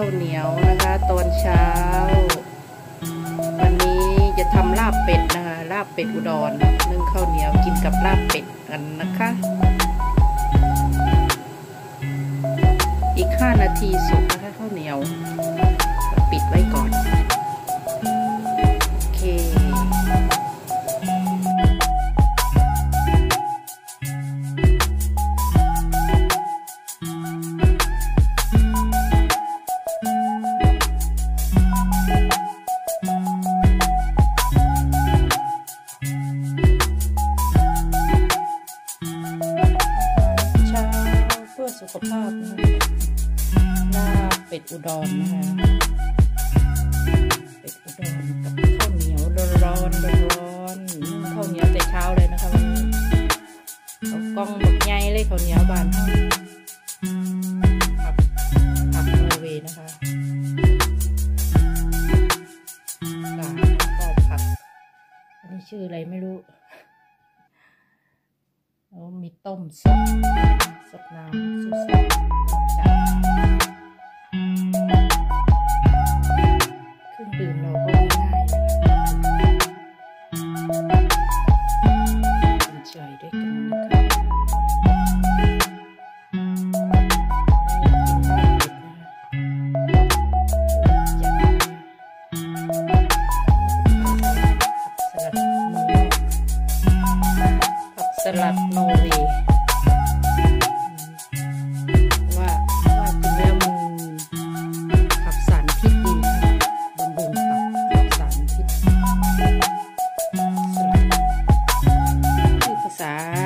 าวเหนียวนะคะตอนเช้าวันนี้จะทำลาบเป็ดนะคะลาบเป็ดอุดรนึ่งข้าวเหนียวกินกับลาบเป็ดกันนะคะอีก5 นาทีสุกนะคะข้าวเหนียวปิดไว้ก่อนโอเคสุขภาพนะคะลาบเป็ดอุดรนะคะเป็ดอุดรกับข้าวเหนียวร้อนข้าวเหนียวแต่เช้าเลยนะคะวันนี้เอากล้องบักใหญ่เลยข้าวเหนียวบานผักโนเวนะคะก็ผักอันนี้ชื่ออะไรไม่รู้แล้วมีต้มสดน้ำซุปเครื่องดื่มเราก็ง่ายๆนะคะกินใจด้วยกันนะคะสลัดโนเวว่ากินแล้วมันขับสารพิษดีค่ะบำรุงขับสารพิษสลัดคือภาษา